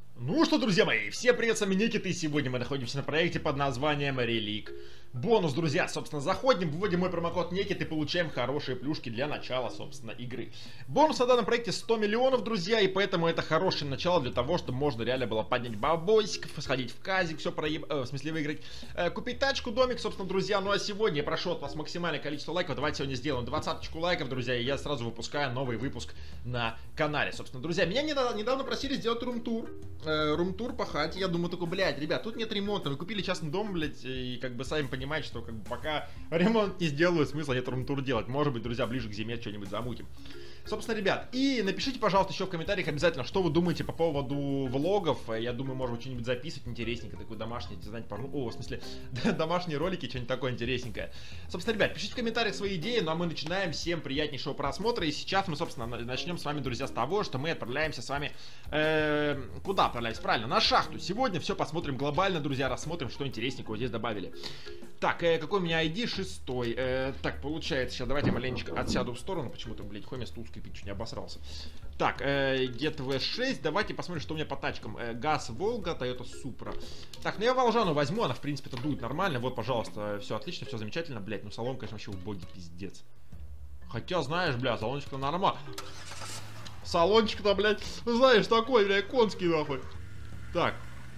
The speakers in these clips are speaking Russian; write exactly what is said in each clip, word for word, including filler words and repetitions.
Ну что, друзья мои, всем привет, с вами Никита, и сегодня мы находимся на проекте под названием Релик. Бонус, друзья, собственно, заходим, вводим мой промокод Никита и получаем хорошие плюшки для начала, собственно, игры. Бонус на данном проекте сто миллионов, друзья, и поэтому это хорошее начало для того, чтобы можно реально было поднять бабосиков, сходить в казик, все проеб... Э, в смысле выиграть, э, купить тачку, домик, собственно, друзья. Ну а сегодня я прошу от вас максимальное количество лайков, давайте сегодня сделаем двадцаточку лайков, друзья, и я сразу выпускаю новый выпуск на канале. Собственно, друзья, меня недавно, недавно просили сделать рум-тур. Рум-тур по хате, я думаю, такой, блядь, ребят, тут нет ремонта, вы купили частный дом, блядь, и как бы сами понимаете, что как бы пока ремонт не сделаю, смысла нет рум-тур делать. Может быть, друзья, ближе к зиме что-нибудь замутим. Собственно, ребят, и напишите, пожалуйста, еще в комментариях обязательно, что вы думаете по поводу влогов. Я думаю, может быть, что-нибудь записывать интересненькое, такое домашнее, знаете, по... О, в смысле, домашние ролики, что-нибудь такое интересненькое. Собственно, ребят, пишите в комментариях свои идеи, ну а мы начинаем. Всем приятнейшего просмотра. И сейчас мы, собственно, начнем с вами, друзья, с того, что мы отправляемся с вами... Э, куда отправляемся? Правильно, на шахту. Сегодня все посмотрим глобально, друзья, рассмотрим, что интересненького здесь добавили. Так, э, какой у меня ай ди? Шестой. Э, так, получается, сейчас давайте маленечко отсяду в сторону. Почему-то, блядь, хуй вместо узкой пить, чуть не обосрался. Так, э, Get ви шесть. Давайте посмотрим, что у меня по тачкам. Э, ГАЗ Волга, Toyota Supra. Так, ну я Волжану возьму, она, в принципе-то, дует нормально. Вот, пожалуйста, все отлично, все замечательно, блядь. Ну, салон, конечно, вообще убогий пиздец. Хотя, знаешь, бля, салончик-то нормально. Салончик-то, блядь, знаешь, такой, блядь, конский, нахуй. Так.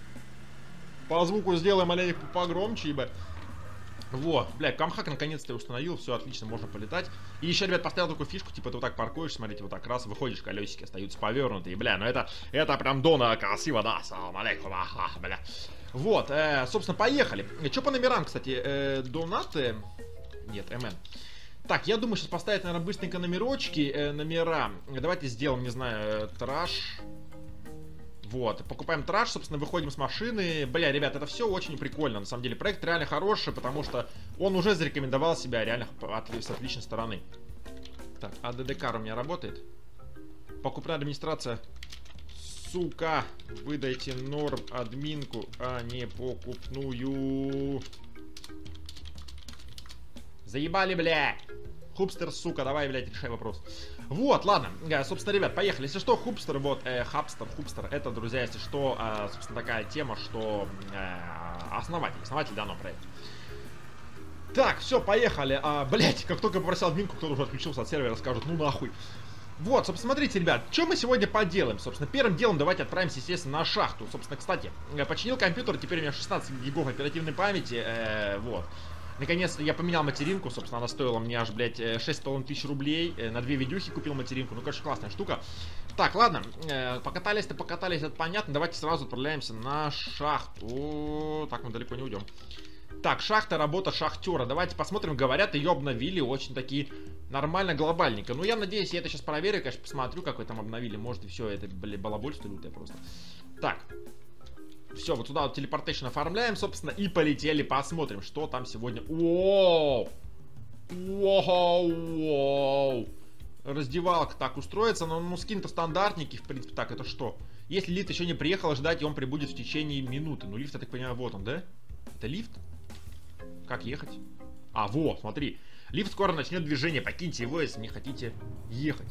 По звуку сделаем маленько погромче, ебать. Во, блядь, камхак наконец-то установил, все отлично, можно полетать. И еще, ребят, поставил такую фишку, типа ты вот так паркуешь, смотрите, вот так раз, выходишь, колесики остаются повернутые, бля, ну это, это прям дона красиво, да, салам алейкум, аха, бля. Вот, э, собственно, поехали. Что по номерам, кстати, э, донаты, нет, МН. Так, я думаю, сейчас поставить, наверное, быстренько номерочки, э, номера. Давайте сделаем, не знаю, траш. Вот, покупаем траш, собственно, выходим с машины. Бля, ребят, это все очень прикольно, на самом деле. Проект реально хороший, потому что он уже зарекомендовал себя реально с отличной стороны. Так, а ди ди кар у меня работает. Покупная администрация. Сука, выдайте норм админку, а не покупную. Заебали, бля. Хупстер, сука, давай, блядь, решай вопрос. Вот, ладно, собственно, ребят, поехали. Если что, Хупстер, вот, э, Хапстер, Хупстер, это, друзья, если что, э, собственно, такая тема, что э, основатель, основатель данного проекта. Так, все, поехали. А, блядь, как только попросил админку, кто-то уже отключился от сервера, скажут, ну нахуй. Вот, собственно, смотрите, ребят, что мы сегодня поделаем? Собственно, первым делом давайте отправимся, естественно, на шахту. Собственно, кстати, я починил компьютер, теперь у меня шестнадцать гигов оперативной памяти, э, вот. Наконец-то я поменял материнку, собственно, она стоила мне аж, блядь, шесть с половиной тысяч рублей. На две видюхи купил материнку, ну, конечно, классная штука. Так, ладно, покатались-то покатались, это понятно. Давайте сразу отправляемся на шахту. Так, мы далеко не уйдем. Так, шахта, работа шахтера. Давайте посмотрим, говорят, ее обновили очень такие нормально, глобальненько. Ну, я надеюсь, я это сейчас проверю, конечно, посмотрю, как вы там обновили. Может, и все, это, блядь, балабольство лютое просто. Так. Все, вот сюда вот телепортейшн оформляем, собственно, и полетели, посмотрим, что там сегодня. Воу! Воу! Раздевалка так устроится, но ну, скин-то стандартненький, в принципе. Так, это что? Если лифт еще не приехал, ждать, и он прибудет в течение минуты. Ну, лифт, я так понимаю, вот он, да? Это лифт? Как ехать? А, во, смотри. Лифт скоро начнет движение, покиньте его, если не хотите ехать.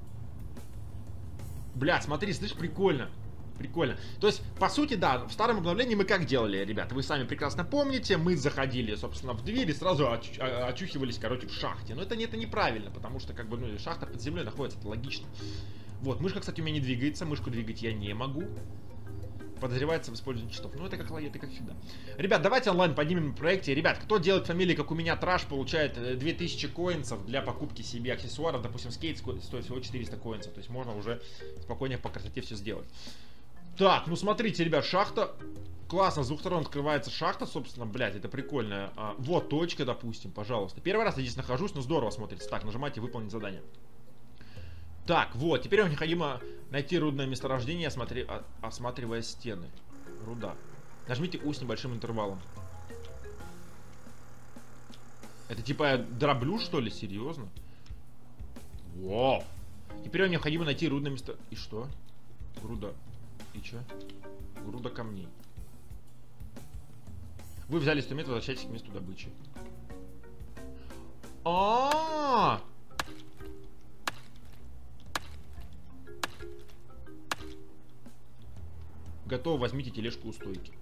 Бля, смотри, слышь, прикольно. Прикольно. То есть, по сути, да, в старом обновлении мы как делали, ребята? Вы сами прекрасно помните, мы заходили, собственно, в дверь и сразу очу очухивались, короче, в шахте. Но это, это неправильно, потому что, как бы, ну, шахта под землей находится, это логично. Вот, мышка, кстати, у меня не двигается, мышку двигать я не могу. Подозревается в использовании читов. Ну, это как, это как всегда. Ребят, давайте онлайн поднимем в проекте. Ребят, кто делает фамилии, как у меня, Траш, получает две тысячи коинсов для покупки себе аксессуаров. Допустим, скейт стоит всего четыреста коинсов. То есть можно уже спокойнее по красоте все сделать. Так, ну смотрите, ребят, шахта. Классно, с двух сторон открывается шахта, собственно, блядь, это прикольно. А, вот точка, допустим, пожалуйста. Первый раз я здесь нахожусь, но здорово смотрится. Так, нажимайте выполнить задание. Так, вот, теперь вам необходимо найти рудное месторождение, осмотри... осматривая стены. Руда. Нажмите У с небольшим интервалом. Это типа я дроблю, что ли? Серьезно? Вау. Теперь вам необходимо найти рудное место... И что? Груда. И чё? Груда камней. Вы взяли сто метров, возвращайтесь к месту добычи. А-а-а! Готово, возьмите тележку у стойки.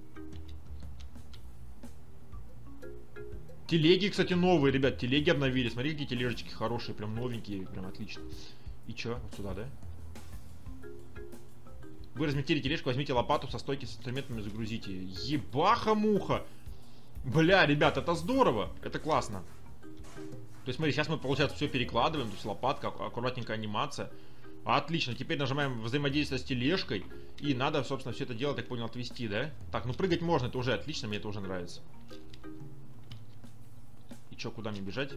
Телеги, кстати, новые, ребят. Телеги обновили. Смотри, какие тележечки хорошие. Прям новенькие. Прям отлично. И чё? Вот сюда, да? Вы разметили тележку, возьмите лопату со стойки с инструментами, загрузите. Ебаха-муха! Бля, ребят, это здорово. Это классно. То есть, смотри, сейчас мы, получается, все перекладываем. То есть лопатка, аккуратненькая анимация. Отлично. Теперь нажимаем взаимодействие с тележкой. И надо, собственно, все это дело, так понял, отвести, да? Так, ну прыгать можно, это уже отлично, мне это уже нравится. И чё, куда мне бежать?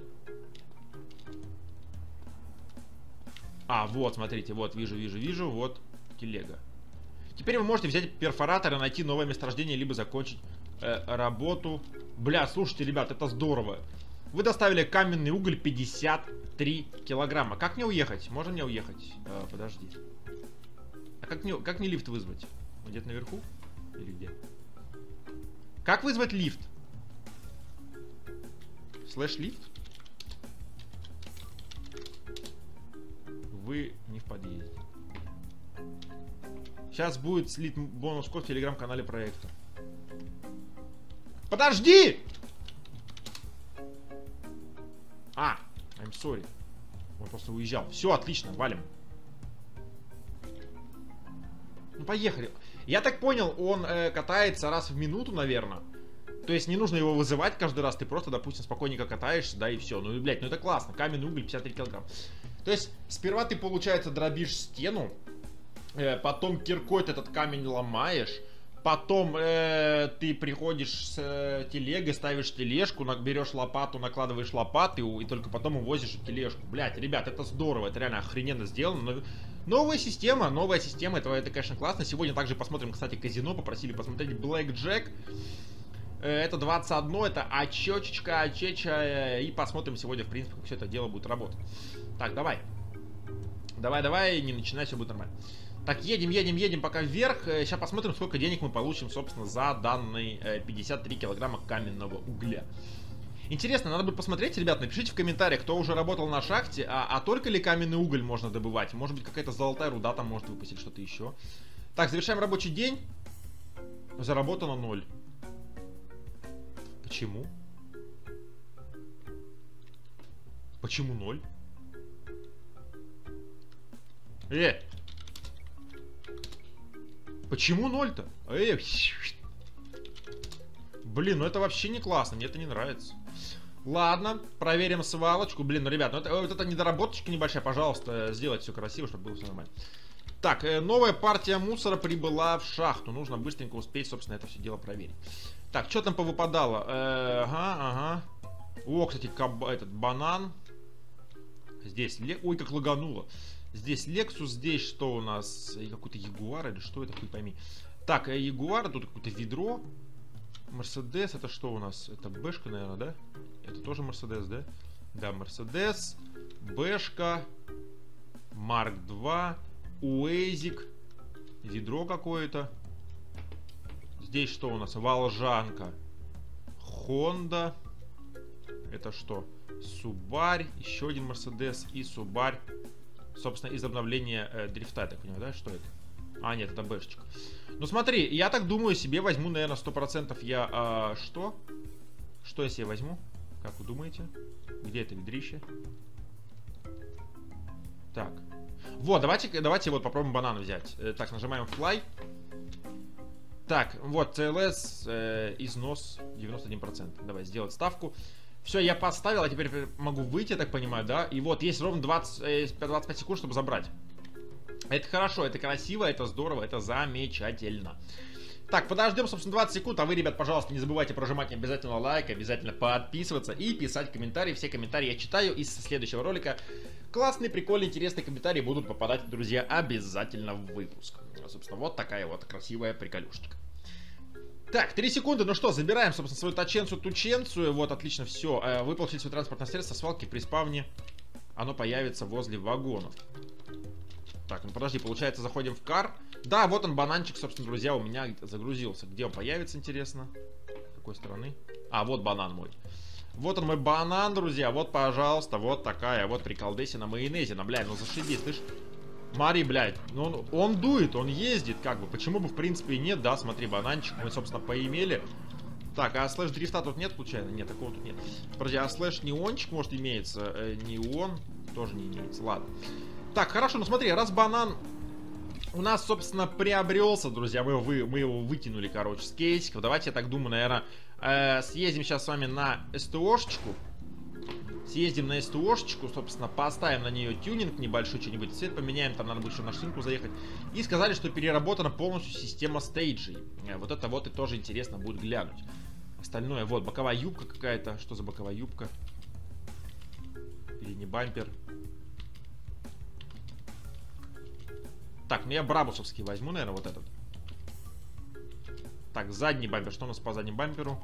А, вот, смотрите, вот, вижу, вижу, вижу, вот телега. Теперь вы можете взять перфоратор и найти новое месторождение, либо закончить э, работу. Бля, слушайте, ребят, это здорово. Вы доставили каменный уголь пятьдесят три килограмма. Как мне уехать? Можно мне уехать? Э, подожди. А как мне, как мне лифт вызвать? Он где-то наверху? Или где? Как вызвать лифт? Слэш лифт? Вы не в подъезде. Сейчас будет слит бонус-код в телеграм-канале проекта. Подожди! А, I'm sorry. Он просто уезжал. Все, отлично, валим. Ну, поехали. Я так понял, он э, катается раз в минуту, наверное. То есть не нужно его вызывать каждый раз. Ты просто, допустим, спокойненько катаешься, да, и все. Ну, блядь, ну это классно. Каменный уголь пятьдесят три килограмма. То есть сперва ты, получается, дробишь стену. Потом киркой ты этот камень ломаешь. Потом э, ты приходишь с э, телегой, ставишь тележку, берешь лопату, накладываешь лопаты и только потом увозишь тележку. Блять, ребят, это здорово, это реально охрененно сделано. Новая система, новая система, это, это конечно классно. Сегодня также посмотрим, кстати, казино, попросили посмотреть Black Jack. Э, это двадцать один, это очечка, очеча. И посмотрим сегодня, в принципе, как все это дело будет работать. Так, давай. Давай, давай, не начинай, все будет нормально. Так, едем, едем, едем пока вверх. Сейчас посмотрим, сколько денег мы получим, собственно, за данный пятьдесят три килограмма каменного угля. Интересно, надо будет посмотреть, ребят, напишите в комментариях, кто уже работал на шахте, а, а только ли каменный уголь можно добывать. Может быть, какая-то золотая руда там может выпустить, что-то еще. Так, завершаем рабочий день. Заработано ноль. Почему? Почему ноль? Э! Почему ноль-то? Эй, блин, ну это вообще не классно, мне это не нравится. Ладно, проверим свалочку. Блин, ну, ребят, ну это, вот это недоработочка небольшая, пожалуйста, сделать все красиво, чтобы было все нормально. Так, э, новая партия мусора прибыла в шахту. Нужно быстренько успеть, собственно, это все дело проверить. Так, что там повыпадало? Э, ага, ага. О, кстати, каб... этот банан. Здесь, ой, как лагануло. Здесь Lexus, здесь что у нас? Какой-то Ягуар или что это, хуй пойми. Так, Ягуар, тут какое-то ведро. Мерседес, это что у нас? Это Бэшка, наверное, да? Это тоже Мерседес, да? Да, Мерседес, Бэшка, Марк два, Уэзик, ведро какое-то. Здесь что у нас? Волжанка, Хонда. Это что? Субарь, еще один Мерседес и Субарь. Собственно, из обновления э, дрифта, я так понимаю, да? Что это? А, нет, это бэшечка. Ну, смотри, я так думаю, себе возьму, наверное, сто процентов я... А, что? Что я себе возьму? Как вы думаете? Где это ведрище? Так. Вот, давайте, давайте вот попробуем банан взять. Э, так, нажимаем fly. Так, вот, си эл эс, э, износ девяносто один процент. Давай, сделать ставку. Все, я поставил, а теперь могу выйти, я так понимаю, да? И вот, есть ровно двадцать, двадцать пять секунд, чтобы забрать. Это хорошо, это красиво, это здорово, это замечательно. Так, подождем, собственно, двадцать секунд, а вы, ребят, пожалуйста, не забывайте прожимать обязательно лайк, обязательно подписываться и писать комментарии. Все комментарии я читаю из следующего ролика. Классные, прикольные, интересные комментарии будут попадать, друзья, обязательно в выпуск. Собственно, вот такая вот красивая приколюшечка. Так, три секунды, ну что, забираем, собственно, свою таченцию-тученцию. Вот, отлично, все. Вы получили свое транспортное средство, свалки при спавне. Оно появится возле вагонов. Так, ну подожди, получается, заходим в кар. Да, вот он, бананчик, собственно, друзья, у меня загрузился. Где он появится, интересно? С какой стороны? А, вот банан мой. Вот он, мой банан, друзья. Вот, пожалуйста, вот такая вот приколдесина майонезина. Бля, ну зашибись, слышь. Смотри, блядь, ну он, он дует, он ездит, как бы. Почему бы, в принципе, и нет, да, смотри, бананчик мы, собственно, поимели. Так, а слэш дрифта тут нет, случайно? Нет, такого тут нет. Подожди, а слэш неончик, может, имеется? Э, неон тоже не имеется, ладно. Так, хорошо, ну смотри, раз банан у нас, собственно, приобрелся, друзья, мы его, вы, мы его вытянули, короче, с кейсиков. Давайте, я так думаю, наверное, э, съездим сейчас с вами на СТОшечку. Съездим на СТОшечку, собственно, поставим на нее тюнинг небольшой, что-нибудь цвет поменяем, там надо будет еще на шинку заехать. И сказали, что переработана полностью система стейджей. Вот это вот и тоже интересно будет глянуть. Остальное, вот, боковая юбка какая-то. Что за боковая юбка? Передний бампер. Так, ну я брабусовский возьму, наверное, вот этот. Так, задний бампер. Что у нас по заднему бамперу?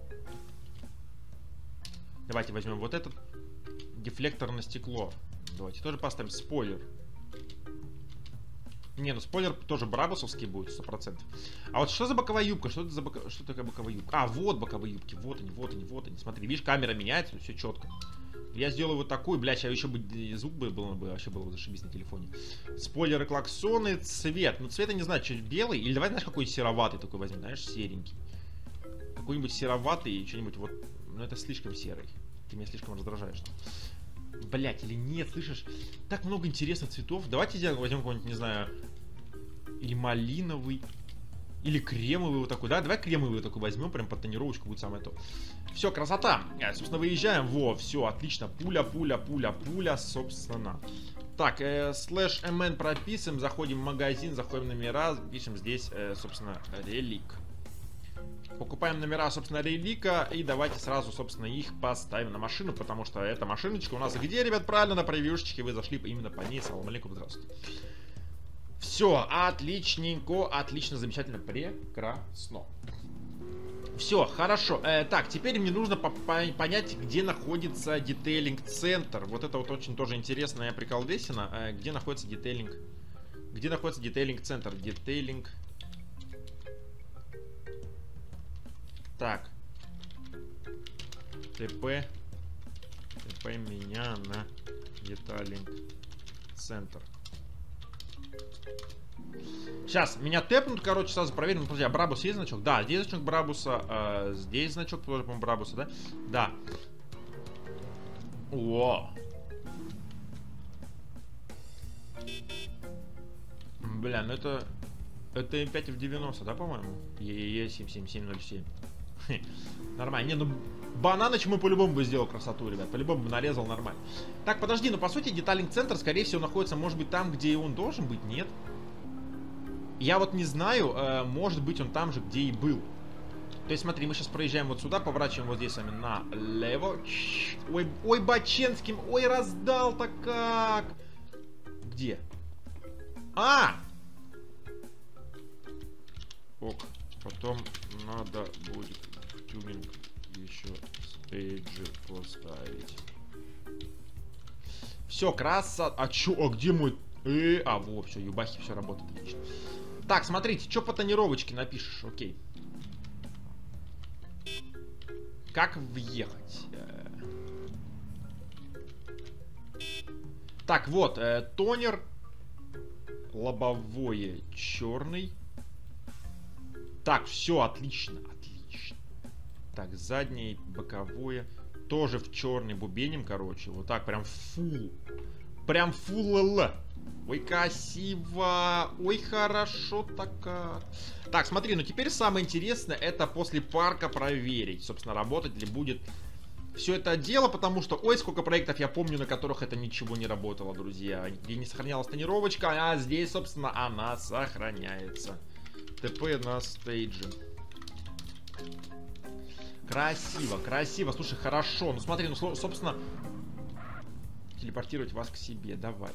Давайте возьмем вот этот. Дефлектор на стекло. Давайте тоже поставим спойлер. Не, ну спойлер тоже брабусовский будет, сто процентов. А вот что за боковая юбка? Что это за бока... что такое боковая юбка? А, вот боковые юбки. Вот они, вот они, вот они. Смотри, видишь, камера меняется, все четко. Я сделаю вот такую, блядь, а еще бы звук бы был, бы вообще было бы зашибись на телефоне. Спойлеры, клаксоны, цвет. Ну, цвет я не знаю, чуть белый. Или давай, знаешь, какой сероватый такой возьмем, знаешь, серенький. Какой-нибудь сероватый и что-нибудь вот. Ну, это слишком серый. Ты меня слишком раздражаешь. Блять, или нет, слышишь? Так много интересных цветов. Давайте возьмем какой-нибудь, не знаю, или малиновый, или кремовый вот такой. Да, давай кремовый вот такой возьмем, прям под тонировочку будет самое то. Все, красота. Собственно, выезжаем. Во, все, отлично. Пуля, пуля, пуля, пуля, собственно. Так, э, слэш мн прописываем, заходим в магазин, заходим в номера, пишем здесь, э, собственно, релик. Покупаем номера, собственно, релика. И давайте сразу, собственно, их поставим на машину. Потому что эта машиночка у нас где, ребят? Правильно, на превьюшечке. Вы зашли именно по ней. Салам алейкум, здравствуйте. Все, отличненько. Отлично, замечательно, прекрасно. Все, хорошо. Э, так, теперь мне нужно по по понять, где находится детейлинг-центр. Вот это вот очень тоже интересная приколдесина. Э, где находится детейлинг? Где находится детейлинг-центр? Детейлинг... Так. ТП. ТП меня на деталинг центр. Сейчас, меня тэпнут, короче, сразу проверим. Подожди, а Брабус есть значок? Да, здесь значок Брабуса. А, здесь значок тоже, по-моему, Брабуса, да? Да. О! Бля, ну это... Это эм пять эф девяносто, да, по-моему? Е-е-е семь семь семь ноль семь. Нормально. Не, ну Бананыч мы по-любому бы сделал красоту, ребят. По-любому бы нарезал нормально. Так, подожди, ну по сути деталинг-центр, скорее всего, находится, может быть, там, где и он должен быть, нет? Я вот не знаю, э, может быть, он там же, где и был. То есть, смотри, мы сейчас проезжаем вот сюда, поворачиваем вот здесь с вами налево. Ой, ой, Баченским, ой, раздал-то как! Где? А! Ок, потом надо будет в тюнинг еще стейджи поставить. Все, краса. А чё, а где мой... Э, а, во, все, юбахи, все работает отлично. Так, смотрите, что по тонировочке напишешь, окей. Как въехать? Так, вот, э, тонер. Лобовое черный. Так, все, отлично, отлично. Так, заднее, боковое. Тоже в черный бубенем, короче. Вот так, прям фул. Прям фул л. Ой, красиво. Ой, хорошо так. Так, смотри, ну теперь самое интересное, это после парка проверить. Собственно, работать ли будет все это дело, потому что, ой, сколько проектов я помню, на которых это ничего не работало, друзья. Где не сохранялась тонировочка, а здесь, собственно, она сохраняется. ТП на стейдже. Красиво, красиво. Слушай, хорошо. Ну смотри, ну, собственно, телепортировать вас к себе. Давай.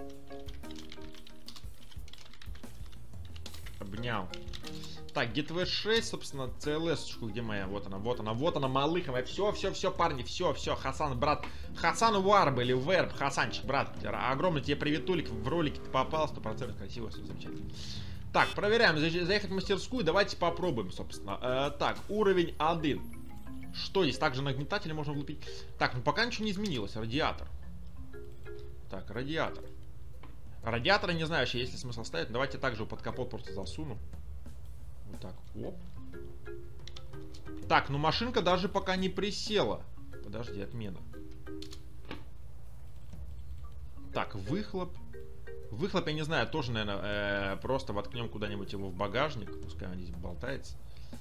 Обнял. Так, джи ти ви шесть, собственно, си эл эс-очку, где моя? Вот она, вот она, вот она, малыха моя. Все, все, все, парни, все, все. Хасан, брат. Хасан Варб или Верб. Хасанчик, брат. Огромный тебе приветулик. В ролике ты попал. сто процентов красиво, все замечательно. Так, проверяем. Заехать в мастерскую. Давайте попробуем, собственно. Э, так, уровень один. Что здесь? Также нагнетатели можно влупить. Так, ну пока ничего не изменилось. Радиатор. Так, радиатор. Радиаторы, не знаю, вообще есть ли смысл ставить. Давайте также под капот просто засуну. Вот так. Оп. Так, ну машинка даже пока не присела. Подожди, отмена. Так, выхлоп. Выхлоп, я не знаю, тоже, наверное, э, просто воткнем куда-нибудь его в багажник. Пускай он здесь болтается.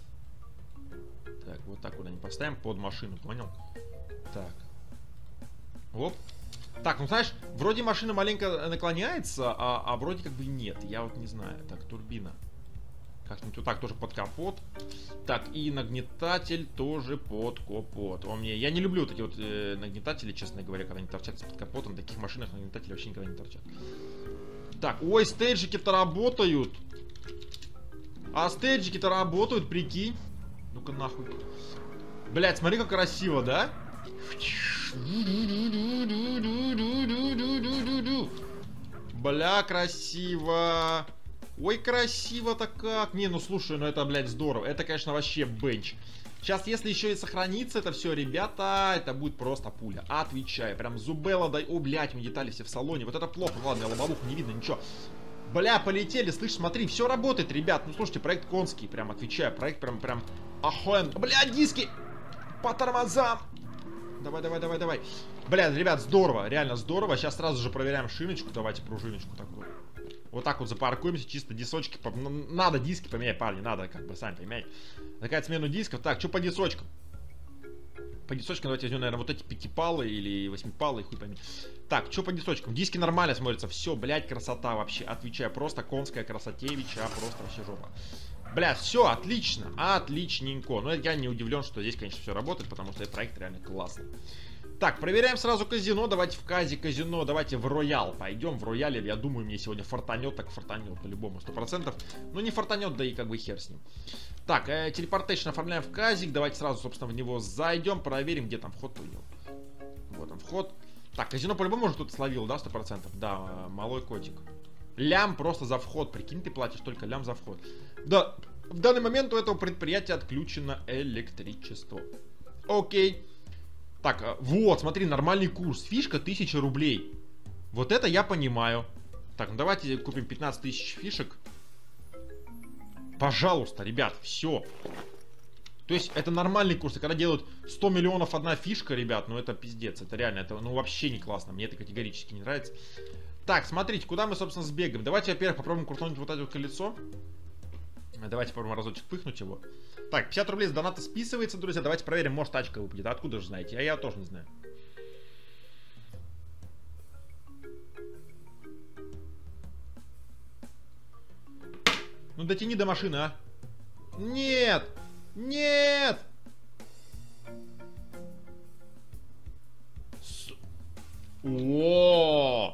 Так, вот так куда-нибудь поставим под машину, понял? Так. Оп. Так, ну знаешь, вроде машина маленько наклоняется, а, а вроде как бы нет. Я вот не знаю. Так, турбина. Как-нибудь вот так тоже под капот. Так, и нагнетатель тоже под капот. Он мне... Я не люблю вот эти вот э, нагнетатели, честно говоря, когда они торчат под капотом. На таких машинах нагнетатели вообще никогда не торчат. Так, ой, стейджики-то работают. А стейджики-то работают, прикинь. Ну-ка нахуй. Блять, смотри, как красиво, да? Бля, красиво. Ой, красиво-то как. Не, ну слушай, ну это, блядь, здорово. Это, конечно, вообще бенч. Сейчас, если еще и сохранится это все, ребята, это будет просто пуля. Отвечаю. Прям зубелла дай. О, блядь, у меня детали все в салоне. Вот это плохо. Ну ладно, лобовуху не видно, ничего. Бля, полетели, слышь, смотри, все работает, ребят. Ну слушайте, проект конский, прям отвечаю. Проект прям, прям охуенно. Бля, диски по тормозам. Давай, давай, давай, давай. Бля, ребят, здорово, реально здорово. Сейчас сразу же проверяем шиночку. Давайте пружиночку такую. Вот так вот запаркуемся, чисто дисочки. Надо диски поменять, парни, надо, как бы, сами поменять. Такая смену дисков. Так, что по дисочкам? По дисочкам давайте возьмем, наверное, вот эти пятипалы или восьмипалы, хуй пойми. Так, что по дисочкам? Диски нормально смотрятся. Все, блядь, красота вообще. Отвечаю, просто конская красотевича, а просто вообще жопа. Блядь, все, отлично, отличненько. Но я не удивлен, что здесь, конечно, все работает, потому что этот проект реально классный. Так, проверяем сразу казино. Давайте в казе казино. Давайте в роял пойдем. В рояле, я думаю, мне сегодня фартанет. Так фартанет по-любому, сто процентов. Ну, не фартанет, да и как бы хер с ним. Так, э, телепортейшн оформляем в казик. Давайте сразу, собственно, в него зайдем. Проверим, где там вход у него. Вот он вход. Так, казино по-любому уже тут словил, да, сто процентов? Да, малой котик. Лям просто за вход. Прикинь, ты платишь только лям за вход. Да, в данный момент у этого предприятия отключено электричество. Окей. Так, вот, смотри, нормальный курс. Фишка тысяча рублей. Вот это я понимаю. Так, ну давайте купим пятнадцать тысяч фишек. Пожалуйста, ребят, все. То есть это нормальный курс. И когда делают сто миллионов одна фишка, ребят, ну это пиздец. Это реально, это ну вообще не классно. Мне это категорически не нравится. Так, смотрите, куда мы, собственно, сбегаем. Давайте, во-первых, попробуем крутнуть вот это вот колесо. Давайте попробуем разочек пыхнуть его. Так, пятьдесят рублей с доната списывается, друзья. Давайте проверим, может тачка выпадет. А откуда же знаете? А я тоже не знаю. Ну дотяни до машины, а. Нет! Нет! С... О!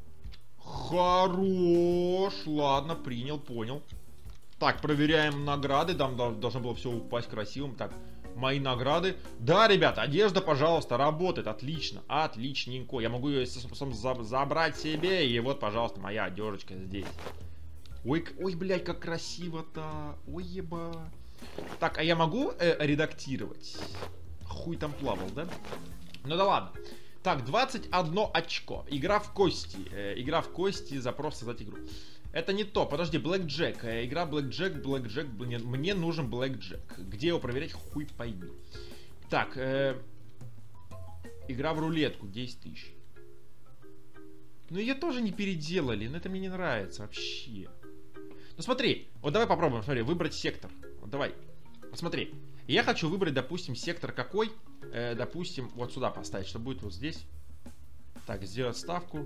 Хорош! Ладно, принял, понял. Так, проверяем награды. Там должно было все упасть красивым. Так, мои награды. Да, ребята, одежда, пожалуйста, работает. Отлично, отличненько. Я могу ее забрать себе. И вот, пожалуйста, моя одежечка здесь. Ой, ой, блядь, как красиво-то. Ой, еба. Так, а я могу э, редактировать? Хуй там плавал, да? Ну да ладно. Так, двадцать одно очко. Игра в кости. Э, игра в кости. Запрос создать игру. Это не то. Подожди, Блэк Джек. Э, игра Блэк Джек, Блэк Джек. Мне, мне нужен Блэк Джек. Где его проверять? Хуй пойми. Так, э, игра в рулетку. десять тысяч. Ну ее тоже не переделали. Но это мне не нравится вообще. Ну смотри. Вот давай попробуем. Смотри, выбрать сектор. Вот давай. Посмотри. Я хочу выбрать, допустим, сектор какой. Э, допустим, вот сюда поставить. Что будет вот здесь. Так, сделать ставку.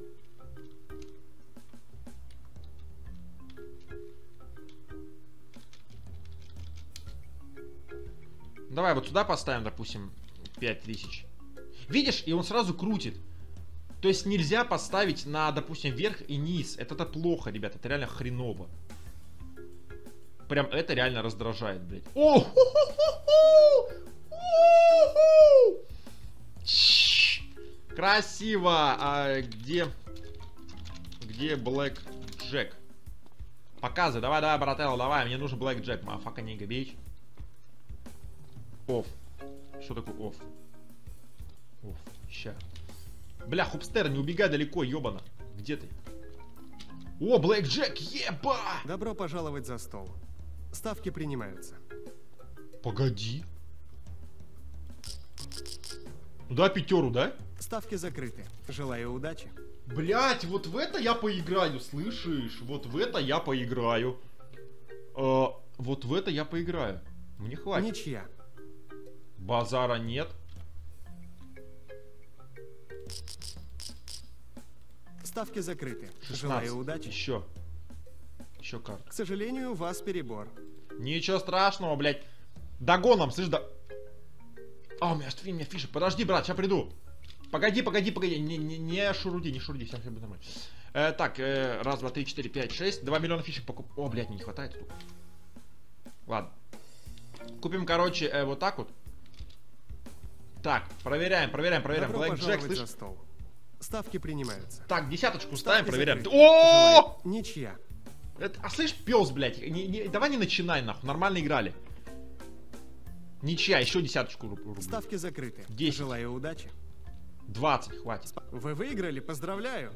Давай вот сюда поставим, допустим, пять тысяч. Видишь, и он сразу крутит. То есть нельзя поставить на, допустим, верх и низ. Это-то плохо, ребята, это реально хреново. Прям это реально раздражает, блядь. О! Красиво! А где... Где Блэк Джек? Показывай, давай, давай, брателло, давай. Мне нужен Блэк Джек, мафака не габич. Офф. Что такое офф? Офф. Ща. Бля, Хопстер, не убегай далеко, ёбана. Где ты? О, Блэк Джек, еба! Добро пожаловать за стол. Ставки принимаются. Погоди. Ну да, пятеру, да? Ставки закрыты. Желаю удачи. Блять, вот в это я поиграю, слышишь? Вот в это я поиграю. Э, вот в это я поиграю. Мне хватит. Ничья. Базара нет. Ставки закрыты. шестнадцать. Желаю удачи. Еще. Еще карта. К сожалению, у вас перебор. Ничего страшного, блядь. Догоном, слышь, да... А, у меня, у меня фишек. Подожди, брат, сейчас приду. Погоди, погоди, погоди. Не, не, не шуруди, не шуруди. Сейчас все будет нормально. Э, так, э, раз, два, три, четыре, пять, шесть. Два миллиона фишек покуп... О, блядь, не хватает тут. Ладно. Купим, короче, э, вот так вот. Так, проверяем, проверяем, проверяем. Добро Блэк Джек, слышь? за стол. Ставки принимаются. Так, десяточку Ставки ставим, проверяем. закрыты. О! Желаю- Ничья. Это- а слышь, пес, блядь, не- не- давай не начинай, нахуй, нормально играли. Ничья, еще десяточку руб- рублю. Ставки закрыты. десять. Желаю удачи. двадцать, хватит. Вы выиграли, поздравляю.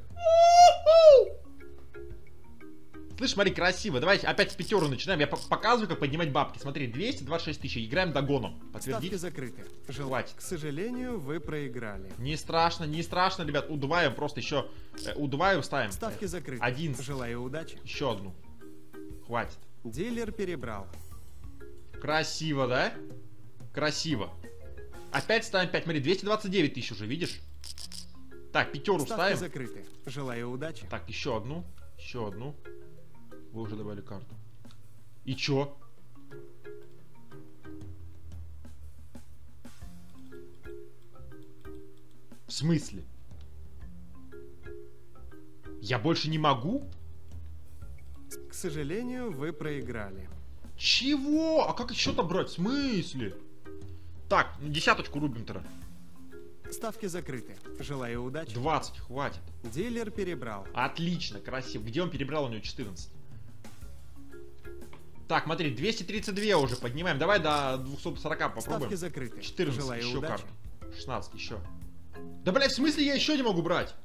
Слышь, смотри, красиво. Давайте опять с пятеру начинаем. Я по- показываю, как поднимать бабки. Смотри, двести двадцать шесть тысяч. Играем догоном. Ставки Подтвердить? закрыты. Жел- Хватит. К сожалению, вы проиграли. Не страшно, не страшно, ребят. Удуваем просто еще. Э, удуваем, ставим. Ставки закрыты. Один. Желаю удачи. Еще одну. Хватит. Дилер перебрал. Красиво, да? Красиво. Опять ставим пять. Смотри, двести двадцать девять тысяч уже, видишь? Так, пятеру Ставки ставим. закрыты. Желаю удачи. Так, еще одну. Еще одну. Вы уже добавили карту. И чё? В смысле? Я больше не могу? К сожалению, вы проиграли. Чего? А как еще-то брать? В смысле? Так, ну десяточку рубим тогда. Ставки закрыты. Желаю удачи. двадцать, хватит. Дилер перебрал. Отлично, красиво. Где он перебрал? У него четырнадцать. Так, смотри, двести тридцать два уже поднимаем. Давай до двухсот сорока попробуем. Ставки закрыты. четырнадцать, Желаю еще удачи. карту. шестнадцать, еще. Да, блядь, в смысле я еще не могу брать?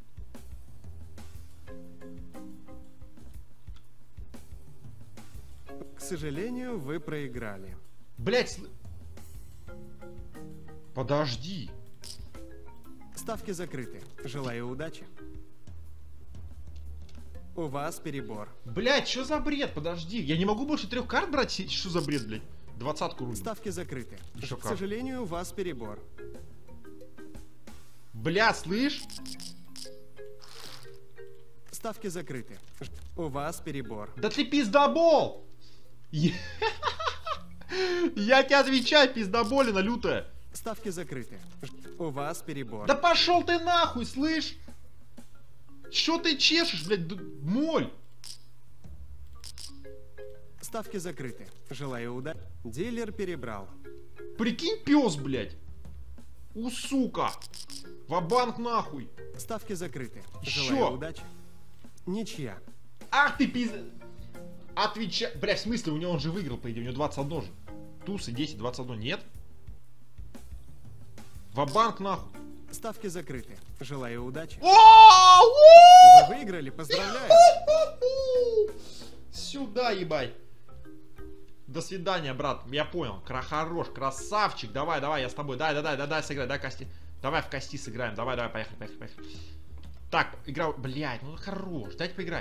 К сожалению, вы проиграли. Блядь, сл... Подожди. Ставки закрыты. Желаю удачи. У вас перебор. Блядь, что за бред? Подожди. Я не могу больше трех карт брать? Си- Что за бред, блядь? Двадцатку рубим. Ставки закрыты. Еще К как. сожалению, у вас перебор. Бля, слышь? Ставки закрыты. Ж- У вас перебор. Да ты пиздобол! Я Я тебе отвечаю, пиздоболина лютая. Ставки закрыты. Ж- У вас перебор. Да пошел ты нахуй, слышь? Че ты чешешь, блядь, д- моль? Ставки закрыты. Желаю удачи. Дилер перебрал. Прикинь, пес, блядь. У, сука. Ва-банк нахуй. Ставки закрыты. Еще. Желаю удачи. Ничья. Ах ты пиз... Отвечай. Бля, в смысле, у него он же выиграл, по идее, у него двадцать один же. Тусы, десять, двадцать один, нет? Ва-банк нахуй. Ставки закрыты. Желаю удачи. О! Вы выиграли, поздравляю. Сюда, ебать. До свидания, брат. Я понял. Кра хорош, красавчик. Давай, давай, я с тобой. Дай, дай, дай, дай, дай, сыграй, дай кости. Давай в кости сыграем. Давай, давай, поехали, поехали, поехали. Так, игра. Блять, ну хорош. Дайте поиграть.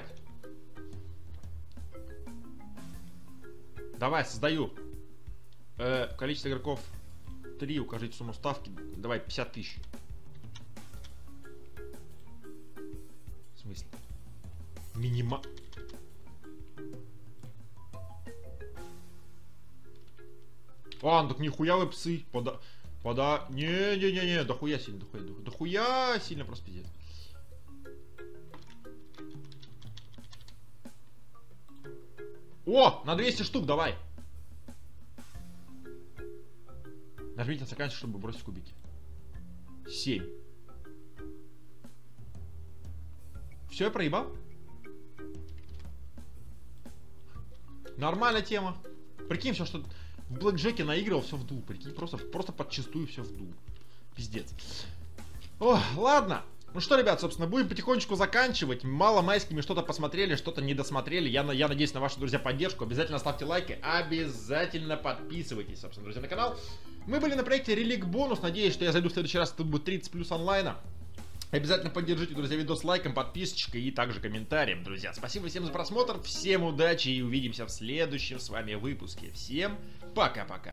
Давай, создаю. Э, количество игроков три. Укажите сумму ставки. Давай, пятьдесят тысяч. В смысле? Минима... А, ну так нихуя вы псы. Пода... Пода... Не-не-не-не, дохуя сильно, дохуя, дохуя, дохуя сильно просто пиздец. О, на двести штук давай. Нажмите на стаканчик, чтобы бросить кубики. семь. Все, я проебал? Нормальная тема. Прикинь, все, что в блэкджеке наигрывал, все вдул. Прикинь, просто, просто подчистую все вдул. Пиздец. О, ладно. Ну что, ребят, собственно, будем потихонечку заканчивать. Мало майскими что-то посмотрели, что-то не досмотрели. Я, я надеюсь на вашу, друзья, поддержку. Обязательно ставьте лайки, обязательно подписывайтесь, собственно, друзья, на канал. Мы были на проекте Релик Бонус. Надеюсь, что я зайду в следующий раз, тут будет тридцать плюс онлайна. Обязательно поддержите, друзья, видос лайком, подписочкой и также комментарием, друзья. Спасибо всем за просмотр, всем удачи и увидимся в следующем с вами выпуске. Всем пока-пока.